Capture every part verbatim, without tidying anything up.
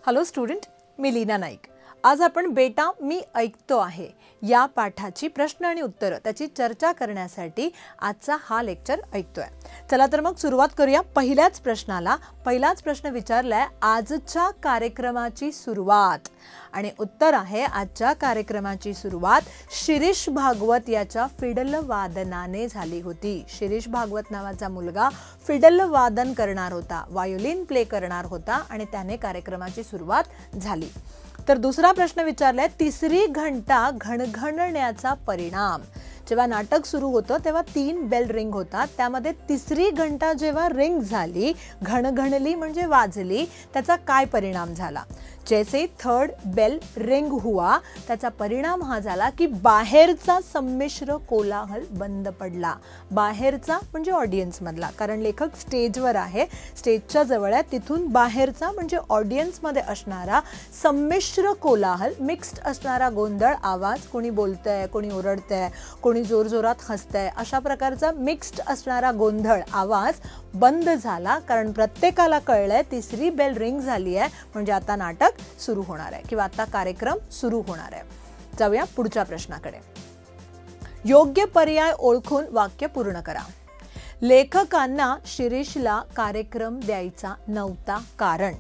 Hello student, मी लीना नाईक। आज आपण बेटा मी ऐकतो आहे या पाठाची प्रश्न आणि उत्तर त्याची चर्चा करण्यासाठी आजचा हा लेक्चर ऐकतोय। चला तर मग सुरुवात करूया पहिल्याच प्रश्नाला। पहिलाच प्रश्न विचारलाय आजच्या कार्यक्रमाची सुरुवात आणि उत्तर आहे आजच्या कार्यक्रमाची सुरुवात शिरीष भागवत याच्या फिडल वादनाने झाली होती। शिरीष भागवत नावाचा मुलगा फिडल वादन करणार होता, वायोलिन प्ले करणार होता आणि त्याने कार्यक्रमाची सुरुवात झाली। तर दुसरा प्रश्न विचारलाय तिसरी घंटा घणघणण्याचा परिणाम। जेव्हा नाटक सुरू होतं तेव्हा तीन बेल रिंग होतात, त्यामध्ये तिसरी घंटा जेव्हा रिंग झाली, घणघणली म्हणजे वाजली, त्याचा काय परिणाम झाला? जैसे थर्ड बेल रिंग हुआ, त्याचा परिणाम हा झाला की बाहेरचा संमिश्र कोलाहल बंद पडला। बाहेरचा म्हणजे ऑडियन्स मधला, कारण लेखक स्टेजवर आहे, स्टेजच्या जवळ आहे, तिथून बाहेरचा म्हणजे ऑडियन्स मध्ये असणारा संमिश्र कोलाहल, मिक्स्ड असणारा गोंधळ आवाज, कोणी बोलतंय, कोणी ओरडतंय, कोणी जोरजोरात हसतंय, अशा प्रकारचा मिक्स्ड असणारा गोंधळ आवाज बंद झाला, कारण प्रत्येकाला कळलंय तिसरी बेल रिंग झाली आहे म्हणजे आता नाटक सुरू होणार आहे किंवा आता कार्यक्रम सुरू होणार आहे। जाऊया पुढच्या प्रश्नाकडे। योग्य पर्याय ओळखून वाक्य पूर्ण करा। लेखकांना शिरीषला कार्यक्रम द्यायचा नव्हता कारण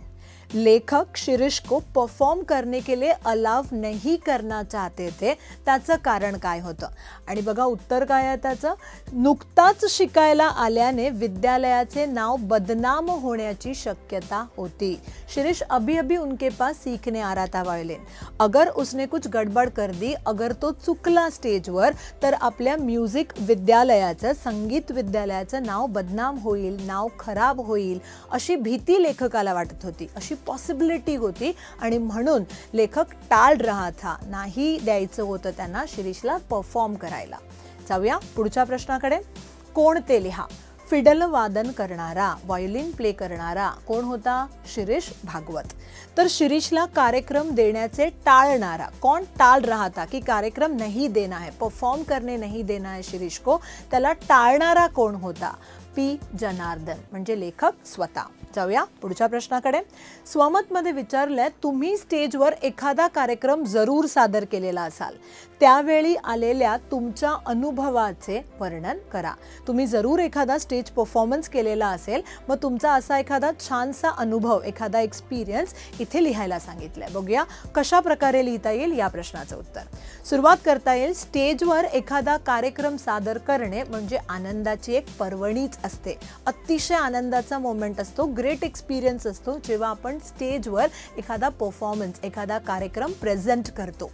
लेखक शिरीष को परफॉर्म करने के लिए अलाव नहीं करना चाहते थे, त्याचं कारण काय होतं? आणि बघा उत्तर काय आहे त्याचं, नुकताच शिकायला आल्याने विद्यालयाचे नाव बदनाम होण्याची शक्यता होती। शिरीष अभी अभी उनके पास सीखने आ रहा था वायोलिन, अगर उसने कुछ गडबड कर दी, अगर तो चुकला स्टेजवर तर आपल्या म्युझिक विद्यालयाचं, संगीत विद्यालयाचं नाव बदनाम होईल, नाव खराब होईल अशी भीती लेखकाला वाटत होती, अशी पॉसिबिलिटी होती आणि म्हणून लेखक टाळ रहा था, नाही द्यायचं होतं त्यांना शिरीषला परफॉर्म करायला। जाऊया पुढच्या प्रश्नाकडे। कोण ते लिहा। फिडल वादन करणारा, वायोलिन प्ले करणारा कोण होता? शिरीष भागवत। तर शिरीषला कार्यक्रम देण्याचे टाळणारा, कौन टाल रहा था कि कार्यक्रम नहीं देना है, परफॉर्म करने नहीं देना है शिरीष को, त्याला टाळणारा कोण होता? पी जनार्दन, म्हणजे लेखक स्वतः। जाऊया पुढच्या प्रश्नाकडे। स्वमत मध्ये विचारलंय तुम्ही स्टेजवर एखादा कार्यक्रम जरूर सादर केलेला असाल, त्यावेळी आलेल्या तुमच्या अनुभवाचे वर्णन करा। तुम्ही जरूर एखादा स्टेज परफॉर्मन्स केलेला असेल, मग तुमचा असा एखादा छानसा अनुभव, एखादा एक्सपिरियन्स इथे लिहायला सांगितलंय। बघूया कशा प्रकारे लिहिता येईल या प्रश्नाचं उत्तर। सुरुवात करता येईल, स्टेजवर एखादा कार्यक्रम सादर करणे म्हणजे आनंदाची एक पर्वणीच असते, अतिशय आनंदाचा मोमेंट असतो, ग्रेट एक्सपिरियन्स असतो जेव्हा आपण स्टेजवर एखादा परफॉर्मन्स, एखादा कार्यक्रम प्रेझेंट करतो।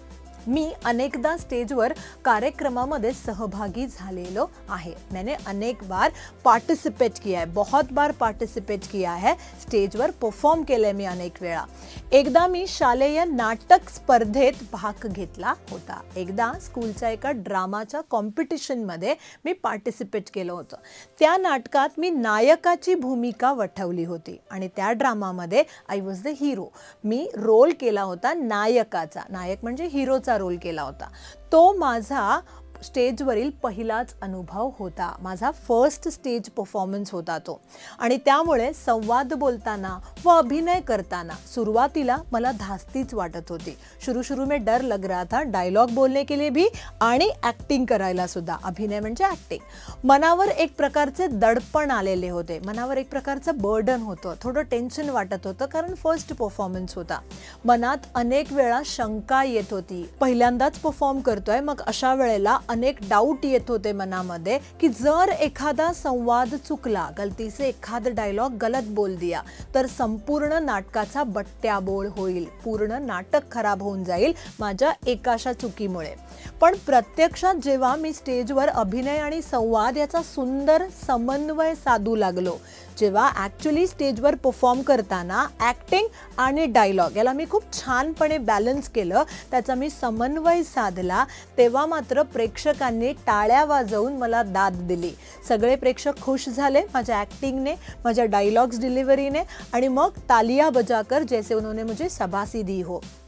मी अनेकदा स्टेजवर कार्यक्रमामध्ये सहभागी झालेलो आहे, मैंने अनेक बार पार्टिसिपेट किया है, बहुत बार पार्टिसिपेट किया है, स्टेजवर परफॉर्म केले मी अनेक वेळा। एकदा मी शालेय नाटक स्पर्धेत भाग घेतला होता, एकदा स्कूलच्या एका ड्रामाच्या कॉम्पिटिशन मध्ये मी पार्टिसिपेट केलं होतं। त्या नाटकात मी नायकाची भूमिका वठवली होती आणि त्या ड्रामामध्ये आय वॉज द हिरो, मी रोल केला होता नायकाचा, नायक म्हणजे हिरोचा रोल केला होता। तो माझा स्टेजवरील पहिलाच अनुभव होता, माझा फर्स्ट स्टेज परफॉर्मन्स होता तो, आणि त्यामुळे संवाद बोलताना व अभिनय करताना सुरुवातीला मला धास्तीच वाटत होती। शुरू शुरू में डर लग रहा था डायलॉग बोलने के लिए भी आणि ॲक्टिंग करायला सुद्धा, अभिनय म्हणजे ॲक्टिंग। मनावर एक प्रकारचे दडपण आलेले होते, मनावर एक प्रकारचं बर्डन होतं, थोडं टेन्शन वाटत होतं कारण फर्स्ट परफॉर्मन्स होता। मनात अनेक वेळा शंका येत होती, पहिल्यांदाच परफॉर्म करतोय, मग अशा वेळेला अनेक डाऊट येत होते मनामध्ये की जर एखादा संवाद चुकला, गलती से एखाद डायलॉग गलत बोल दिया तर संपूर्ण नाटकाचा बट्ट्याबोळ होईल, पूर्ण नाटक खराब होऊन जाईल माझ्या एकाशा चुकीमुळे। पण प्रत्यक्षात जेव्हा मी स्टेजवर अभिनय आणि संवाद याचा सुंदर समन्वय साधू लागलो, जेव्हा ॲक्च्युली स्टेजवर परफॉर्म करताना ॲक्टिंग आणि डायलॉग याला मी खूप छानपणे बॅलन्स केलं, त्याचा मी समन्वय साधला, तेव्हा मात्र प्रेक्षकांनी टाळ्या वाजवून मला दाद दिली। सगळे प्रेक्षक खुश झाले माझ्या ॲक्टिंगने, माझ्या डायलॉग्स डिलिव्हरीने, आणि मग तालिया बजाकर जैसे उन्होंने मुझे शाबाशी दी हो,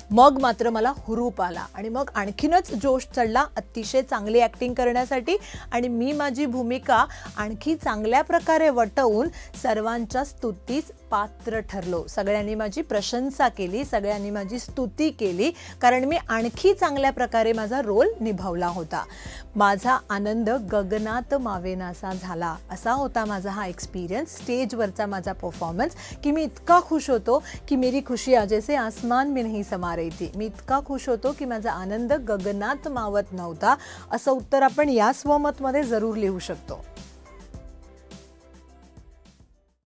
मग मात्र मला हुरूप आला आणि मग आणखीनच जोश चढला अतिशय चांगली ॲक्टिंग करण्यासाठी आणि मी माझी भूमिका आणखी चांगल्या प्रकारे वटवून सर्वांच्या स्तुतीस पात्र ठरलो. सगळ्यांनी माझी प्रशंसा केली, सगळ्यांनी माझी स्तुती केली, कारण मी आणखी चांगल्या प्रकारे माझा रोल निभावला होता. माझा आनंद गगनात मावेनासा झाला. असा होता माझा हा एक्सपिरियन्स, स्टेजवरचा माझा परफॉर्मन्स, की मी इतका खुश होतो की मेरी खुशियाँ जैसे आसमान में नहीं समा रही थी. मी इतका खुश होतो की माझा आनंद गगनात मावत नव्हता. असं उत्तर आपण या स्वमतमध्ये जरूर लिहू शकतो.